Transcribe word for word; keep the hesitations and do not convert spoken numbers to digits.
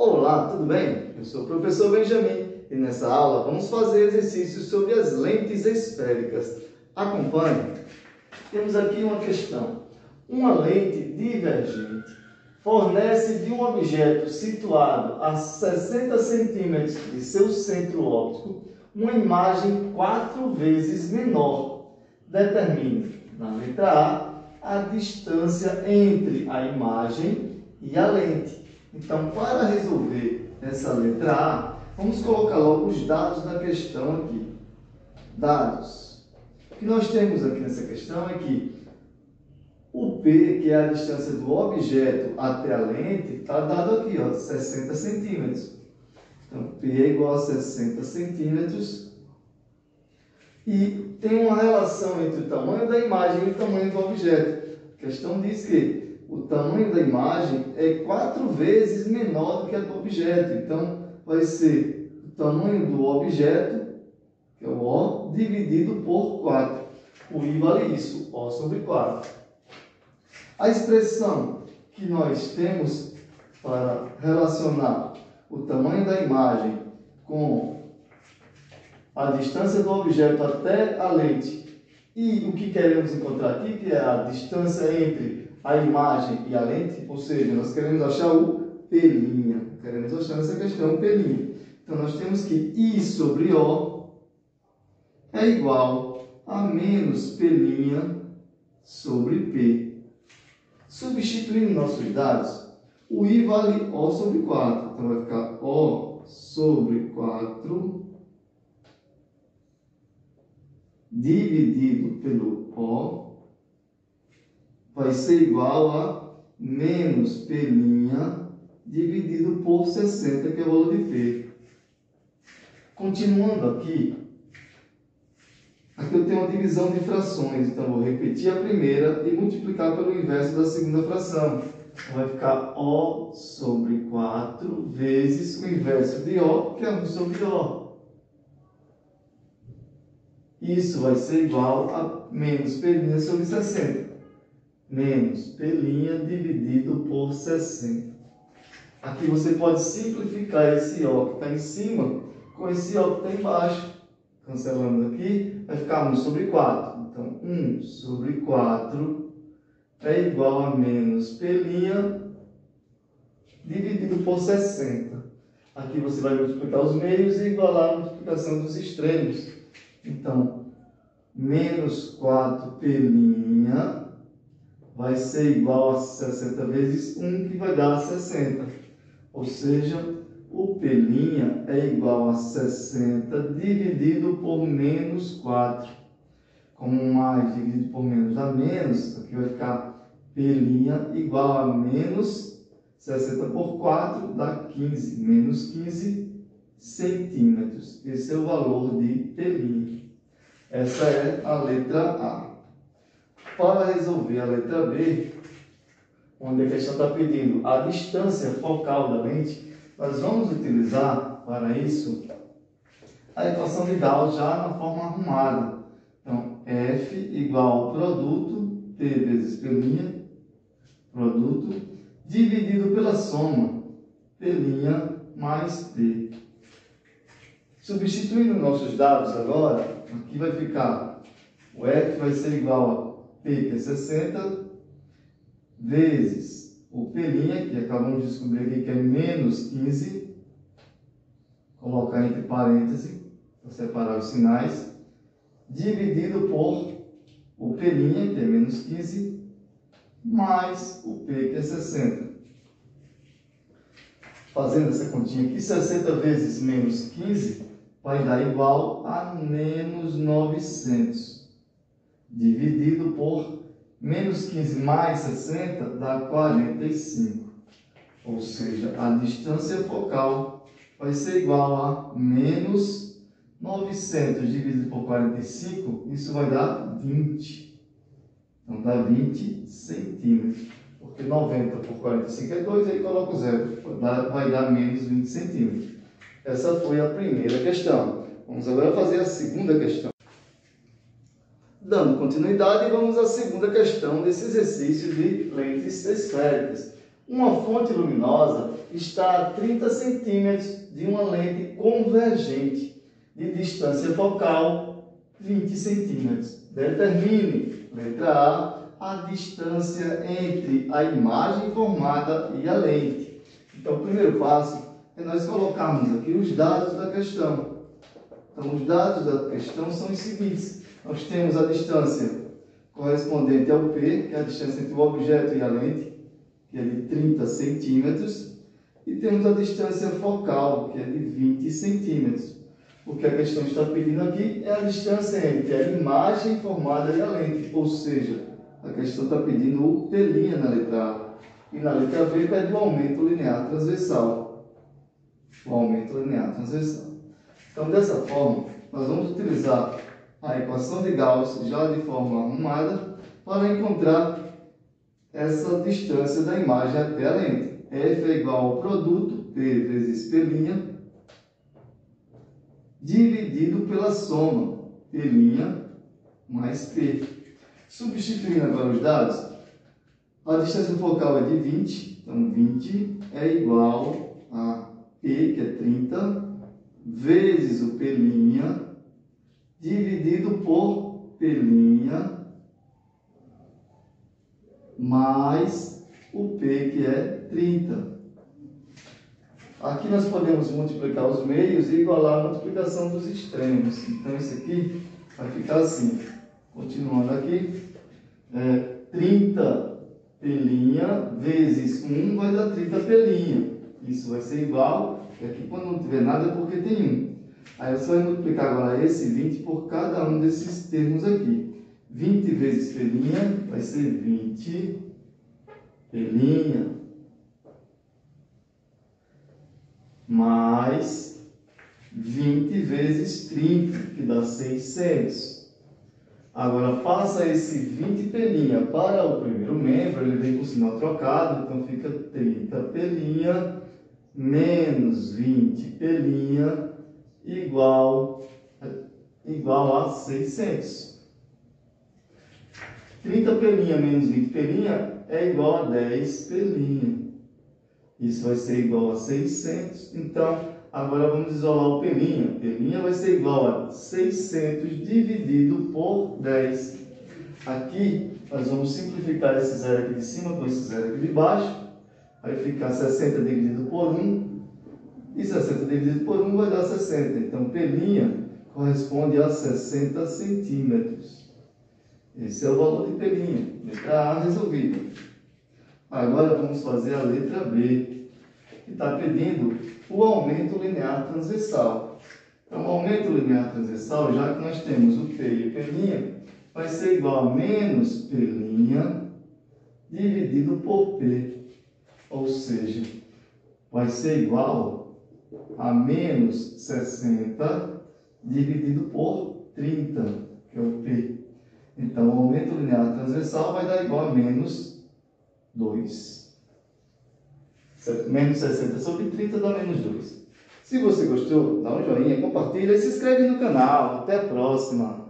Olá, tudo bem? Eu sou o professor Benjamin e nessa aula vamos fazer exercícios sobre as lentes esféricas. Acompanhe. Temos aqui uma questão. Uma lente divergente fornece de um objeto situado a sessenta centímetros de seu centro óptico uma imagem quatro vezes menor. Determine, na letra A, a distância entre a imagem e a lente. Então, para resolver essa letra A, vamos colocar logo os dados da questão aqui. Dados. O que nós temos aqui nessa questão é que o P, que é a distância do objeto até a lente, está dado aqui, ó, sessenta centímetros. Então, P é igual a sessenta centímetros. E tem uma relação entre o tamanho da imagem e o tamanho do objeto. A questão diz que o tamanho da imagem é quatro vezes menor do que a do objeto. Então, vai ser o tamanho do objeto, que é o O, dividido por quatro. O I vale isso, O sobre quatro. A expressão que nós temos para relacionar o tamanho da imagem com a distância do objeto até a lente e o que queremos encontrar aqui, que é a distância entre a imagem e a lente, ou seja, nós queremos achar o P', queremos achar nessa questão o P'. Então, nós temos que I sobre O é igual a menos P' sobre P. Substituindo nossos dados, o I vale O sobre quatro, então vai ficar O sobre quatro dividido pelo O vai ser igual a menos P' dividido por sessenta, que é o valor de P. Continuando aqui, aqui eu tenho uma divisão de frações, então vou repetir a primeira e multiplicar pelo inverso da segunda fração. Então vai ficar O sobre quatro vezes o inverso de O, que é um sobre O. Isso vai ser igual a menos P' sobre sessenta. Menos P' dividido por sessenta. Aqui você pode simplificar esse O que está em cima com esse O que está embaixo. Cancelando aqui, vai ficar um sobre quatro. Então, um sobre quatro é igual a menos P' dividido por sessenta. Aqui você vai multiplicar os meios e igualar a multiplicação dos extremos. Então, menos quatro P' vai ser igual a sessenta vezes um, que vai dar sessenta. Ou seja, o P' é igual a sessenta dividido por menos quatro. Como mais dividido por menos dá menos, aqui vai ficar P' igual a menos sessenta por quatro dá quinze. Menos quinze centímetros. Esse é o valor de P'. Essa é a letra A. Para resolver a letra B, onde a questão está pedindo a distância focal da lente, nós vamos utilizar para isso a equação de Gauss já na forma arrumada. Então, F igual ao produto, P vezes P', produto, dividido pela soma, P' mais P. Substituindo nossos dados agora, aqui vai ficar, o F vai ser igual a P, que é sessenta, vezes o P', que acabamos de descobrir aqui que é menos quinze, colocar entre parênteses, para separar os sinais, dividido por o P', que é menos quinze, mais o P, que é sessenta. Fazendo essa continha aqui, sessenta vezes menos quinze vai dar igual a menos novecentos. Dividido por menos quinze mais sessenta dá quarenta e cinco. Ou seja, a distância focal vai ser igual a menos novecentos dividido por quarenta e cinco, isso vai dar vinte. Então dá vinte centímetros. Porque noventa por quarenta e cinco é dois, aí coloca o zero. Vai dar menos vinte centímetros. Essa foi a primeira questão. Vamos agora fazer a segunda questão. Dando continuidade, vamos à segunda questão desse exercício de lentes esféricas. Uma fonte luminosa está a trinta centímetros de uma lente convergente de distância focal vinte centímetros. Determine, letra A, a distância entre a imagem formada e a lente. Então, o primeiro passo é nós colocarmos aqui os dados da questão. Então, os dados da questão são os seguintes. Nós temos a distância correspondente ao P, que é a distância entre o objeto e a lente, que é de trinta centímetros, e temos a distância focal, que é de vinte centímetros. O que a questão está pedindo aqui é a distância entre a imagem formada e a lente, ou seja, a questão está pedindo o P' na letra A. E na letra B pede o aumento linear transversal. O aumento linear transversal. Então, dessa forma, nós vamos utilizar a equação de Gauss, já de forma arrumada, para encontrar essa distância da imagem até a lente. F é igual ao produto P vezes P', dividido pela soma P' mais P. Substituindo agora os dados, a distância focal é de vinte, então vinte é igual a P, que é trinta, vezes o P', dividido por P' mais o P, que é trinta. Aqui nós podemos multiplicar os meios e igualar a multiplicação dos extremos. Então, isso aqui vai ficar assim. Continuando aqui, é, trinta P' vezes um vai dar trinta P'. Isso vai ser igual, e aqui quando não tiver nada é porque tem um. Aí você vai multiplicar agora esse vinte por cada um desses termos aqui. vinte vezes P' vai ser vinte P' mais vinte vezes trinta, que dá seiscentos. Agora, passa esse vinte P' para o primeiro membro, ele vem com sinal trocado, então fica trinta P' menos vinte P' igual, igual a seiscentos. trinta P' menos vinte P' é igual a dez P'. Isso vai ser igual a seiscentos. Então, agora vamos isolar o P'. P' vai ser igual a seiscentos dividido por dez. Aqui, nós vamos simplificar esse zero aqui de cima com esse zero aqui de baixo. Vai ficar sessenta dividido por um. E sessenta dividido por um vai dar sessenta. Então, P' corresponde a sessenta centímetros. Esse é o valor de P'. Letra A resolvida. Agora vamos fazer a letra B, que está pedindo o aumento linear transversal. Então, o aumento linear transversal, já que nós temos o P e o P', vai ser igual a menos P' dividido por P. Ou seja, vai ser igual a menos sessenta dividido por trinta, que é o P. Então, o aumento linear transversal vai dar igual a menos dois. Menos sessenta sobre trinta dá menos dois. Se você gostou, dá um joinha, compartilha e se inscreve no canal. Até a próxima!